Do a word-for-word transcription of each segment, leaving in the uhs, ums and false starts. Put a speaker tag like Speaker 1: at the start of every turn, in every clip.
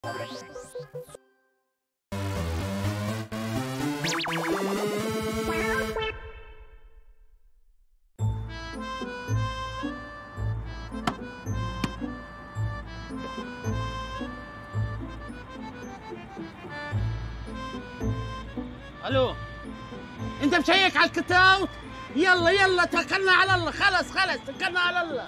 Speaker 1: الو، انت مشيك على الكتاوت؟ يلا يلا توكلنا على الله. خلص خلص توكلنا على الله.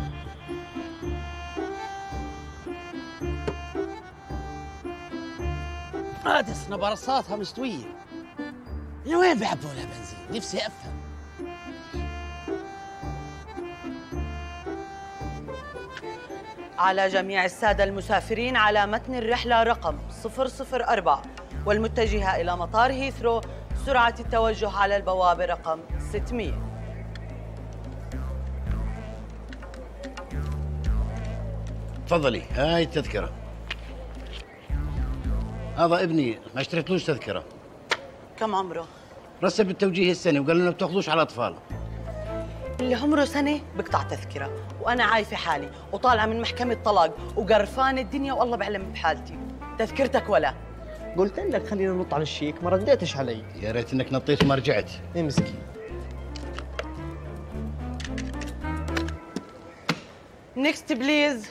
Speaker 1: قادس نبرصاتها مستويه. من وين بيعبوا لها بنزين؟ نفسي افهم.
Speaker 2: على جميع السادة المسافرين على متن الرحلة رقم صفر صفر أربعة والمتجهة إلى مطار هيثرو، سرعة التوجه على البوابة رقم ستمئة.
Speaker 3: تفضلي، هاي التذكرة. هذا ابني ما اشتريتلوش تذكرة.
Speaker 2: كم عمره؟
Speaker 3: رسب بالتوجيه السنة وقال لنا ما بتاخذوش على أطفال.
Speaker 2: اللي عمره سنة بقطع تذكرة، وأنا عايفة حالي وطالعة من محكمة طلاق وقرفانة الدنيا والله بعلم بحالتي. تذكرتك ولا؟
Speaker 4: قلت لك خلينا ننط على الشيك، ما رديتش علي.
Speaker 3: يا ريت انك نطيت وما رجعت.
Speaker 4: ايه مسكين.
Speaker 2: نيكست بليز.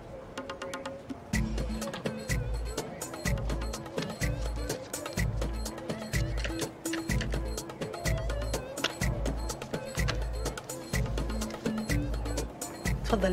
Speaker 2: تفضلي.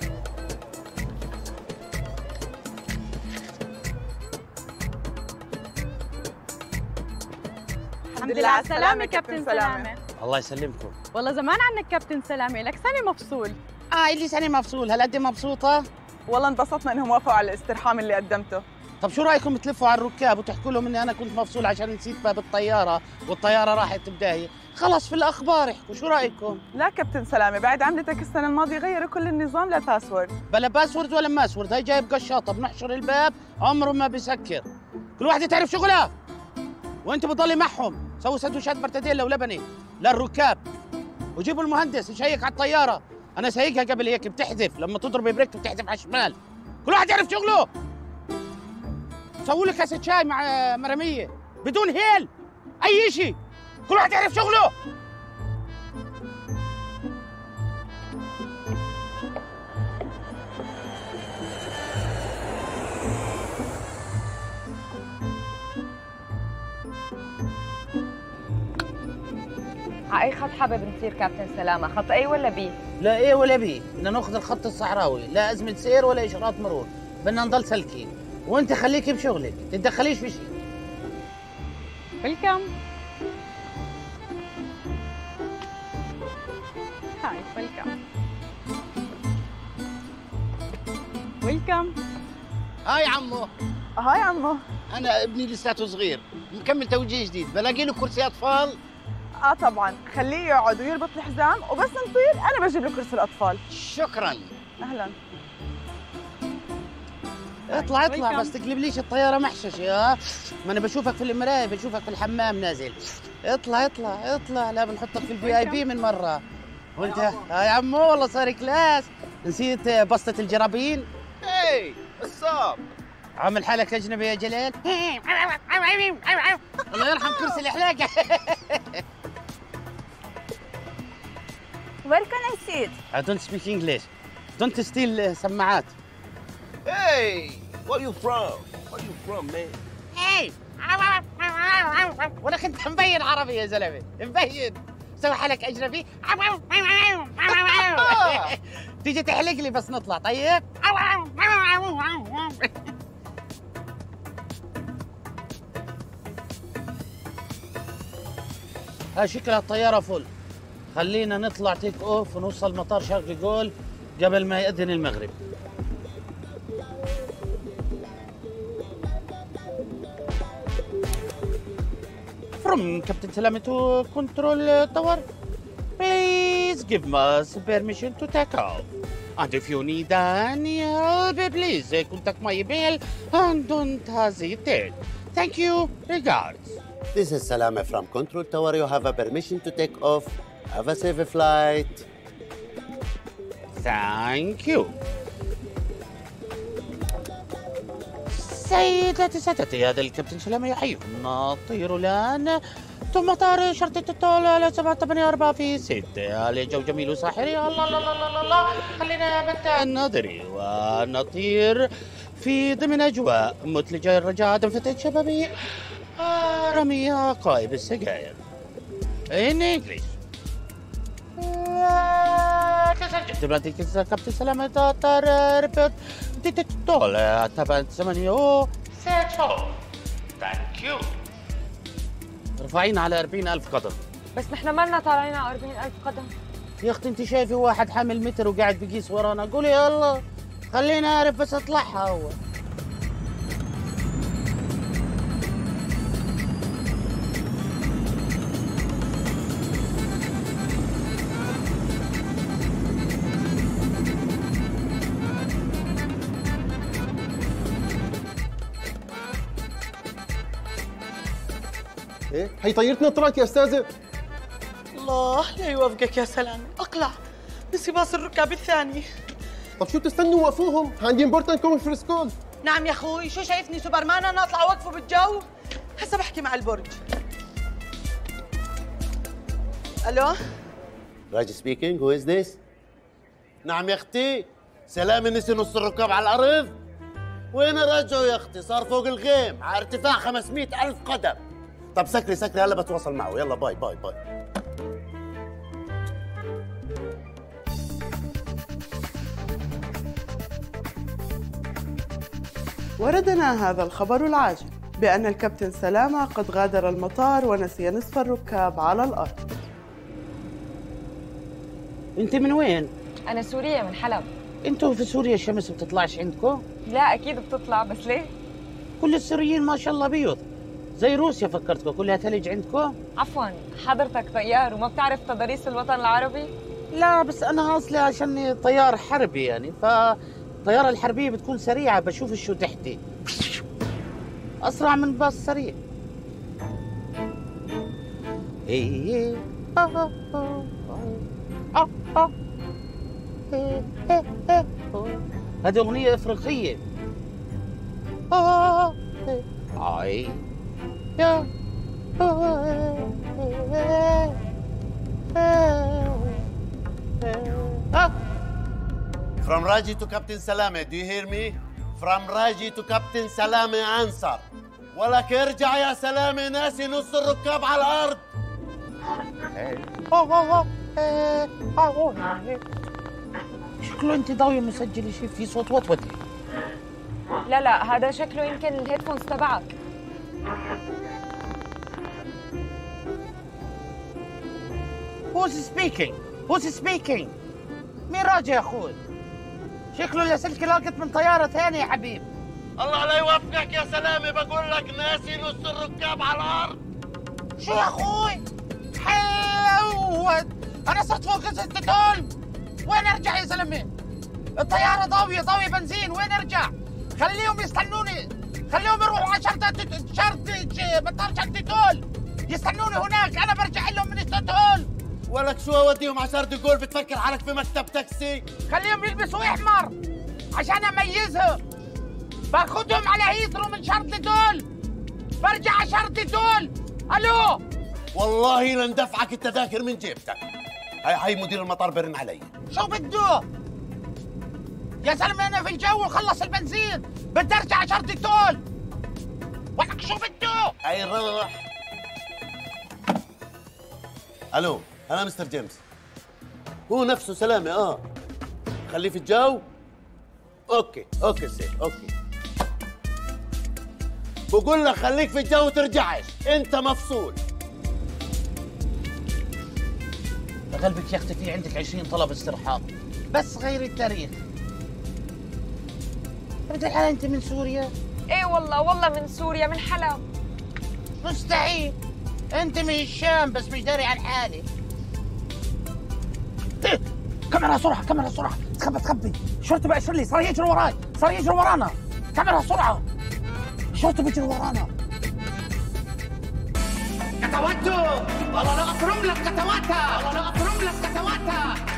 Speaker 5: الحمد لله على السلامة كابتن سلامة.
Speaker 1: الله يسلمكم.
Speaker 5: والله زمان عنك كابتن سلامة، لك سنة مفصول.
Speaker 1: اه اللي سنه مفصول. هالقد مبسوطه؟
Speaker 6: والله انبسطنا انهم وافقوا على الاسترحام اللي قدمته.
Speaker 1: طب شو رايكم تلفوا على الركاب وتحكوا لهم اني انا كنت مفصول عشان نسيت باب الطياره والطياره راحت بدايه؟ خلص في الاخبار احكوا، شو رايكم؟
Speaker 6: لا كابتن سلامة، بعد عملتك السنة الماضية غيروا كل النظام للباسورد.
Speaker 1: بلا باسورد ولا ماسورد، هي جايب قشاطه بنحشر الباب عمره ما بيسكر. كل واحده تعرف شغلها. وانت بتضلي معهم، سووا سندويشات مرتديلا ولبنه للركاب. وجيبوا المهندس يشيك على الطياره. انا سايقها قبل هيك بتحذف، لما تضرب بريك بتحذف على الشمال. كل واحد يعرف شغله. سووا لي كاسه شاي مع مرميه بدون هيل اي شيء. كل واحد يعرف شغله.
Speaker 7: على أي خط حابب نصير كابتن سلامة؟ خط أي ولا بي؟
Speaker 1: لا ايه ولا بي، بدنا ناخذ الخط الصحراوي، لا ازمه سير ولا اشارات مرور، بدنا نضل سلكين، وانت خليكي بشغلك، تتدخليش في شيء.
Speaker 5: ويلكم. هاي ويلكم. ويلكم.
Speaker 3: هاي عمو.
Speaker 6: هاي عمو.
Speaker 3: انا ابني لساته صغير، مكمل توجيه جديد، بلاقي له كرسي اطفال.
Speaker 6: اه طبعا، خليه يقعد ويربط الحزام وبس نطير انا بجيب له كرسي الاطفال.
Speaker 3: شكرا.
Speaker 6: اهلا.
Speaker 1: اطلع اطلع بس تقلبليش الطياره محششه. ها ما انا بشوفك في المرايه، بشوفك في الحمام نازل. اطلع اطلع اطلع، لا بنحطك في الفي اي بي من مره. وانت يا عمو والله صار كلاس. نسيت بسطه الجرابين؟
Speaker 8: اي الصاب
Speaker 1: عامل حالك اجنبي يا جلال. الله يرحم كرسي الحلاقه.
Speaker 5: Where can I sit?
Speaker 1: I don't speak English. Don't steal سماعات.
Speaker 8: Hey, where you from? Where you from, man?
Speaker 1: Hey. وانا كنت مبين عربي يا زلمه، مبين. سوي حالك اجنبي. تيجي تحلق لي بس نطلع طيب؟ ها شكلها الطيارة فل. خلينا نطلع تيك اوف ونوصل مطار شرق جول قبل ما يأذن المغرب. From Captain Salami to Control Tower. Please give us permission to take off. And if you need any help, please contact my email and don't hesitate. Thank you. Regards.
Speaker 9: This is Salama from Control Tower. You have a permission to take off. Have a safe flight.
Speaker 1: Thank you. سيداتي سادتي، هذا الكابتن سلامة يحييكم. نطير الآن ثم مطار شرطة الطول على سبعة ثمانية أربعة في ستة. الجو جميل وساحري. الله الله الله الله الله، خلينا متى نظري ونطير في ضمن أجواء مثلجة. الرجاء عدم فتاة شبابي رمي قائب السجاير. In English. دبلاتي كسر كابتن سلامة تطار ريبورت تطول تبع ثمانية ستة. ثانك يو. رفعينا على أربعين ألف قدم.
Speaker 7: بس نحن مالنا طالعين على أربعين ألف قدم.
Speaker 1: يا أختي أنت شايفة واحد حامل متر وقاعد بقيس ورانا، قولي يلا خلينا أعرف بس أطلعها هو.
Speaker 4: ايه هي طيرتنا طلعت يا استاذه.
Speaker 2: الله لا يوفقك يا سلام، اقلع نسي باص الركاب الثاني.
Speaker 4: طب شو بتستنوا وقفوهم؟ عندي امبورتنت كونفرنس كول.
Speaker 2: نعم يا اخوي، شو شايفني سوبرمان انا اطلع اوقفه بالجو؟ هسه بحكي مع البرج. الو
Speaker 9: راجي سبيكينج، هو از ذيس؟ نعم يا اختي، سلامة نسي نص الركاب على الارض. وين رجعوا يا اختي؟ صار فوق الغيم على ارتفاع خمسمئة ألف قدم. طب سكري سكري هلا بتواصل معه، يلا باي باي باي.
Speaker 6: وردنا هذا الخبر العاجل بأن الكابتن سلامة قد غادر المطار ونسي نصف الركاب على الأرض.
Speaker 1: أنت من وين؟
Speaker 7: أنا سورية من حلب.
Speaker 1: أنتوا في سوريا الشمس بتطلعش عندكم؟
Speaker 7: لا أكيد بتطلع، بس ليه؟
Speaker 1: كل السوريين ما شاء الله بيض زي روسيا، فكرتكم كلها ثلج عندكم؟
Speaker 7: عفواً، حضرتك طيار وما بتعرف تضاريس الوطن العربي؟
Speaker 1: لا بس أنا أصلي عشان طيار حربي يعني، فالطيارة الحربية بتكون سريعة، بشوف شو تحتي أسرع من باص سريع. إيه هذه أغنية إفريقية. أي يا
Speaker 9: From Raji to Captain Salame, do you hear me? From Raji to Captain Salame, answer. ولك ارجع يا سلامة، ناسي نص الركاب على الأرض.
Speaker 1: شكله أنت ضاوية مسجل شيء في صوت وطوطي.
Speaker 7: لا لا، هذا شكله يمكن الهيدفونز تبعك.
Speaker 1: Who's speaking? Who's speaking? مين راجع يا أخوي؟ شكله اللاسلكي لاقط من طيارة ثانية يا حبيب.
Speaker 9: الله لا يوفقك يا سلامة، بقول لك ناسي نص الركاب على الأرض.
Speaker 1: شو يا أخوي؟ حيوت، أنا صرت فوق التول. وين أرجع يا زلمة؟ الطيارة ضاوية ضاوية بنزين، وين أرجع؟ خليهم يستنوني، خليهم يروحوا على شرطة شرطة مطار شرطة تول يستنوني هناك، أنا برجع لهم من التول.
Speaker 9: ولك شو أوديهم على شرطة تول؟ بتفكر حالك في مكتب تاكسي؟
Speaker 1: خليهم يلبسوا أحمر عشان أميزهم. باخذهم على هيثرو من شرطة تول، برجع على شرطة تول. ألو
Speaker 9: والله لندفعك التذاكر من جيبتك. هاي هاي مدير المطار برن علي.
Speaker 1: شو بده؟ يا زلمة أنا في الجو وخلص البنزين، بدي أرجع على شرطة تول. ولك شو بده؟
Speaker 9: هاي راح. ألو، أنا مستر جيمس. هو نفسه سلامة. آه خليه في الجو. أوكي أوكي سيف أوكي. بقول لك خليك في الجو وترجعش، أنت مفصول.
Speaker 1: قلبك يا اختي في عندك عشرين طلب استرحاب، بس غير التاريخ. بنت الحلال انت من سوريا؟
Speaker 7: ايه والله والله من سوريا من حلب.
Speaker 1: مستحيل، انت من الشام بس مش داري عن حالي. إيه؟ كاميرا سرعة كاميرا سرعة، تخبى تخبي، الشرطة بأشر لي، صار يجري وراي، صار يجري ورانا، كاميرا سرعة، الشرطة بيجري ورانا. كتواتو، والله لا أفرم لك كتواتا، والله لا أفرم لك كتواتا.